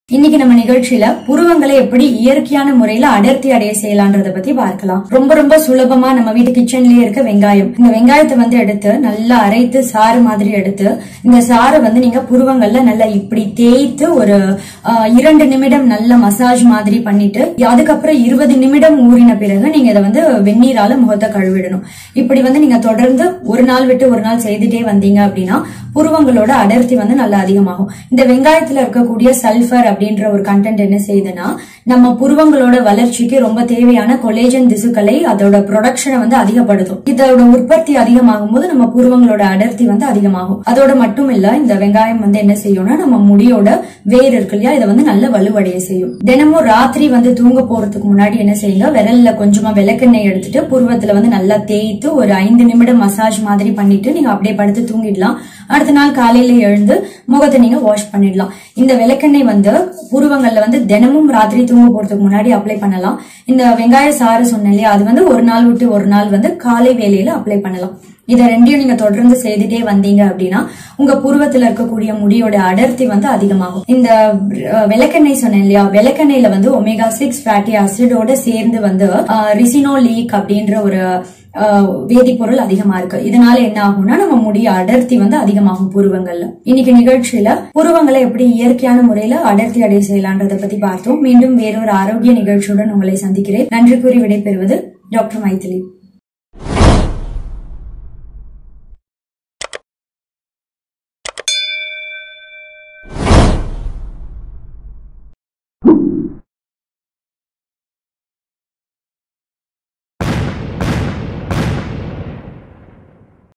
இன்னைக்கு நம்ம நிகழ்ச்சியில புருவங்களை எப்படி இயற்கையான முறையில அடர்த்தி அடைய செய்யலான்றத பத்தி பார்க்கலாம். ரொம்ப ரொம்ப சுலபமா நம்ம வீட்டு கிச்சன்லயே இருக்க வெங்காயம். இந்த வெங்காயத்தை எடுத்து நல்லா அரைத்து சாறு மாதிரி எடுத்து இந்த சாறை நீங்க புருவங்கள்ல நல்லா இப்படி தேய்த்து ஒரு 2 நிமிடம் நல்ல மசாஜ் மாதிரி பண்ணிட்டு அதுக்கப்புறம் 20 நிமிடம் ஊறின பிறகு நீங்க இதை வெந்நீரால முகத்தை கழுவிடணும். இப்படி நீங்க தொடர்ந்து ஒரு நாள் விட்டு ஒரு நாள் செய்துட்டே வந்தீங்க அப்படின்னா புருவங்களோட அடர்த்தி நல்லா அதிகமாகும். இந்த வெங்காயத்துல இருக்கக்கூடிய சல்பர் அப்படின்ற ஒரு கண்டென்ட் என்ன செய்யுதுன்னா நம்ம புருவங்களோட வளர்ச்சிக்கு ரொம்ப தேவையான கொலேஜன் திசுக்களை அதோட ப்ரொடக்ஷனை அதிகப்படுத்தும். இதோட உற்பத்தி அதிகமாகும் போது நம்ம புருவங்களோட அடர்த்தி அதிகமாகும். அதோட மட்டும் இல்ல இந்த வெங்காயம் என்ன செய்யும்னா நம்ம முடியோட வேர் இருக்கு இல்லையா இதை நல்ல வலுவடைய செய்யும். தினமும் ராத்திரி தூங்க போறதுக்கு முன்னாடி என்ன செய்யுங்க, விரல்ல கொஞ்சமா விளக்கெண்ணெய் எடுத்துட்டு புருவத்துல நல்லா தேய்த்து ஒரு 5 நிமிடம் மசாஜ் மாதிரி பண்ணிட்டு நீங்க அப்படியே படுத்து தூங்கிடலாம். அடுத்த நாள் காலையில எழுந்து முகத்தை நீங்க வாஷ் பண்ணிடலாம். இந்த விளக்கெண்ணெய் புருவங்கள்ல தினமும் ராத்திரி தூங்க போறதுக்கு முன்னாடி அப்ளை பண்ணலாம். இந்த வெங்காய சாறு சொன்னேன் இல்லையா அது ஒரு நாள் விட்டு ஒரு நாள் காலை வேளையில அப்ளை பண்ணலாம். இத ரெண்டையும் நீங்க தொடர்ந்து செய்துட்டே வந்தீங்க அப்படின்னா உங்க புருவத்துல இருக்கக்கூடிய முடியோட அடர்த்தி அதிகமாகும். இந்த விளக்கெண்ணெய் சொன்னேன் இல்லையா, விளக்கெண்ணெயில ஒமேகா 6 ஃபேட்டி ஆசிடோட சேர்ந்து ரிசினோலீக் அப்படின்ற ஒரு வேதிப்பொருள் அதிகமா இருக்கு. இதனால என்ன ஆகும்னா நம்ம முடிய அடர்த்தி அதிகமாகும் புருவங்கள்ல. இன்னைக்கு நிகழ்ச்சியில புருவங்களை எப்படி இயற்கையான முறையில அடர்த்தி அடைய செய்யலான்றத பத்தி பார்த்தோம். மீண்டும் வேறொரு ஆரோக்கிய நிகழ்ச்சியுடன் உங்களை சந்திக்கிறேன். நன்றி கூறி விடைபெறுவது டாக்டர் மைதிலி.